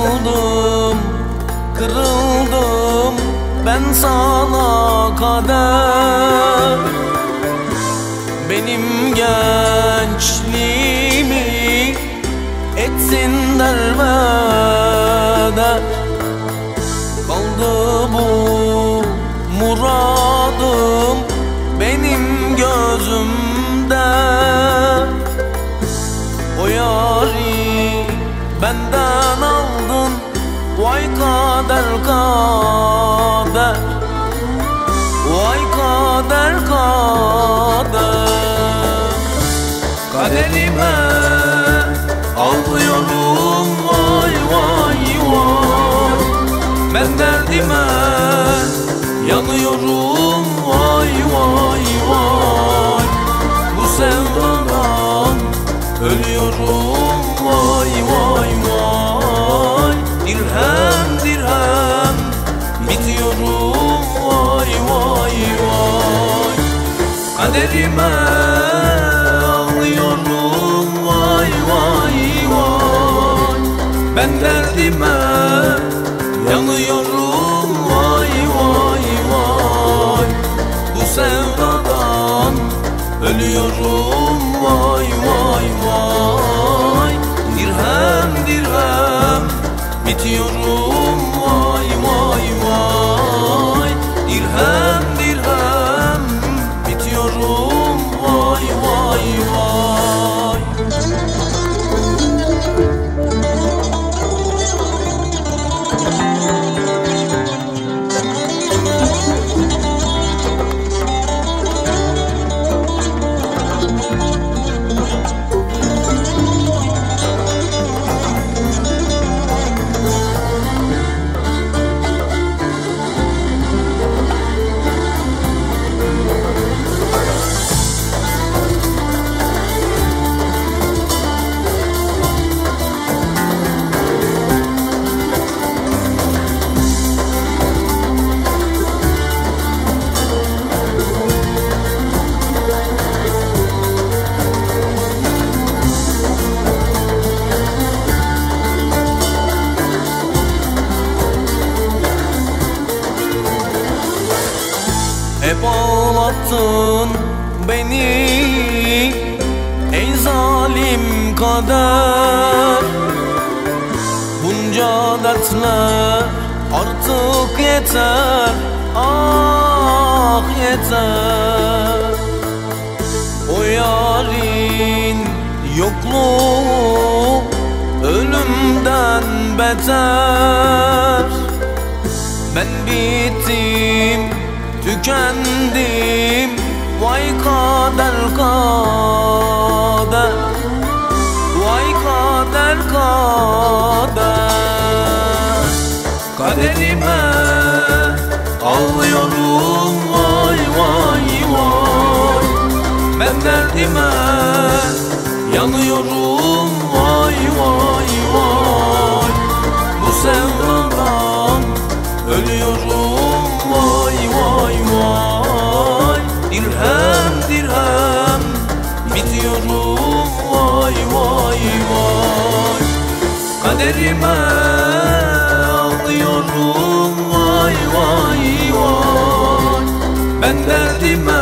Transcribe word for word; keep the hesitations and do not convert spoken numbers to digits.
Kırıldım, kırıldım ben sana kader. Benim gençliğimi etsin derbeder. Kaldı bu muradım benim gözümde. O yari benden aldın, vay kader kader, vay kader kader. Kaderime ağlıyorum vay vay vay, ben derdime yanıyorum vay vay vay. Bu sevdadan ölüyorum vay vay vay. Dirhem dirhem bitiyorum vay vay vay. Kaderime ağlıyorum vay vay vay, ben derdime yanıyorum vay vay vay. Bu sevdadan ölüyorum vay vay vay. Dirhem dirhem bitiyorum vay vay vay. Dirhem dirhem bitiyorum vay vay vay. Hep ağlattın beni ey zalim kader. Bunca dertler artık yeter, ah yeter. O yarın yokluğu ölümden beter. Ben bittim, tükendim vay kader kader, vay kader kader. Kaderime ağlıyorum vay vay vay, ben derdime yanıyorum vay vay vay. Bu sevdadan ölüyorum vay vay vay. Dirhem dirhem bitiyorum vay vay vay. Kaderime ağlıyorum vay vay vay, ben derdime